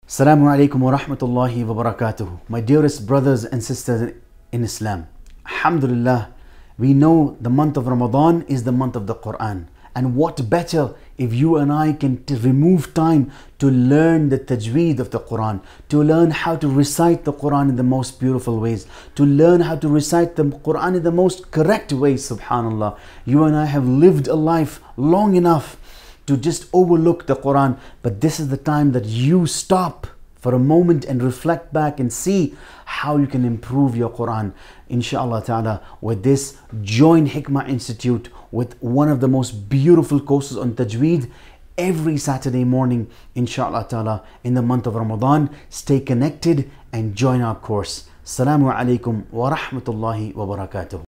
Assalamu alaikum wa rahmatullahi wa barakatuh. My dearest brothers and sisters in Islam, Alhamdulillah, we know the month of Ramadan is the month of the Quran. And what better if you and I can remove time to learn the Tajweed of the Quran, to learn how to recite the Quran in the most beautiful ways, to learn how to recite the Quran in the most correct ways, subhanallah. You and I have lived a life long enough to just overlook the Quran, but this is the time that you stop for a moment and reflect back and see how you can improve your Quran. Inshallah ta'ala, with this, join Hikmah Institute with one of the most beautiful courses on Tajweed every Saturday morning, inshallah ta'ala, in the month of Ramadan. Stay connected and join our course. Assalamu alaikum wa rahmatullahi wa barakatuh.